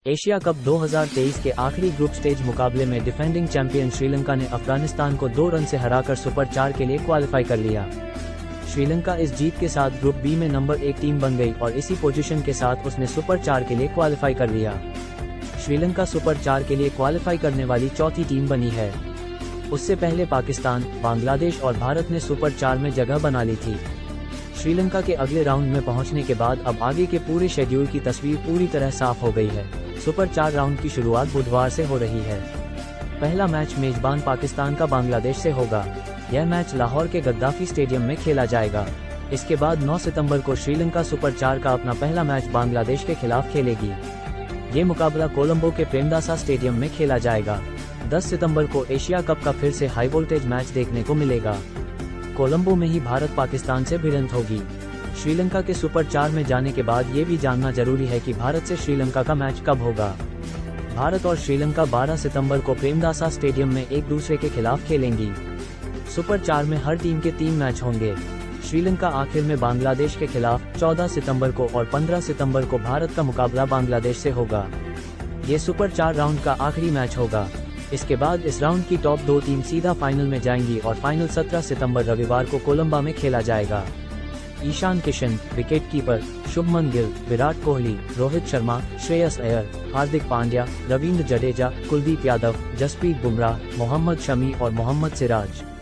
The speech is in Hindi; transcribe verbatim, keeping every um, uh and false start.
एशिया कप दो हज़ार तेईस के आखिरी ग्रुप स्टेज मुकाबले में डिफेंडिंग चैंपियन श्रीलंका ने अफगानिस्तान को दो रन से हराकर सुपर चार के लिए क्वालिफाई कर लिया। श्रीलंका इस जीत के साथ ग्रुप बी में नंबर एक टीम बन गई और इसी पोजीशन के साथ उसने सुपर चार के लिए क्वालिफाई कर लिया। श्रीलंका सुपर चार के लिए क्वालिफाई करने वाली चौथी टीम बनी है। उससे पहले पाकिस्तान, बांग्लादेश और भारत ने सुपर चार में जगह बना ली थी। श्रीलंका के अगले राउंड में पहुंचने के बाद अब आगे के पूरे शेड्यूल की तस्वीर पूरी तरह साफ हो गई है। सुपर चार राउंड की शुरुआत बुधवार से हो रही है। पहला मैच मेजबान पाकिस्तान का बांग्लादेश से होगा। यह मैच लाहौर के गद्दाफी स्टेडियम में खेला जाएगा। इसके बाद नौ सितंबर को श्रीलंका सुपर चार का अपना पहला मैच बांग्लादेश के खिलाफ खेलेगी। ये मुकाबला कोलंबो के प्रेमदासा स्टेडियम में खेला जाएगा। दस सितंबर को एशिया कप का फिर से हाई वोल्टेज मैच देखने को मिलेगा। कोलंबो में ही भारत पाकिस्तान से भिड़ंत होगी। श्रीलंका के सुपर चार में जाने के बाद ये भी जानना जरूरी है कि भारत से श्रीलंका का मैच कब होगा। भारत और श्रीलंका बारह सितंबर को प्रेमदासा स्टेडियम में एक दूसरे के खिलाफ खेलेंगी। सुपर चार में हर टीम के तीन मैच होंगे। श्रीलंका आखिर में बांग्लादेश के खिलाफ चौदह सितंबर को और पंद्रह सितंबर को भारत का मुकाबला बांग्लादेश से होगा। ये सुपर चार राउंड का आखिरी मैच होगा। इसके बाद इस राउंड की टॉप दो टीम सीधा फाइनल में जाएंगी और फाइनल सत्रह सितंबर रविवार को कोलंबो में खेला जाएगा। ईशान किशन, विकेटकीपर, शुभमन गिल, विराट कोहली, रोहित शर्मा, श्रेयस अय्यर, हार्दिक पांड्या, रवींद्र जडेजा, कुलदीप यादव, जसप्रीत बुमराह, मोहम्मद शमी और मोहम्मद सिराज।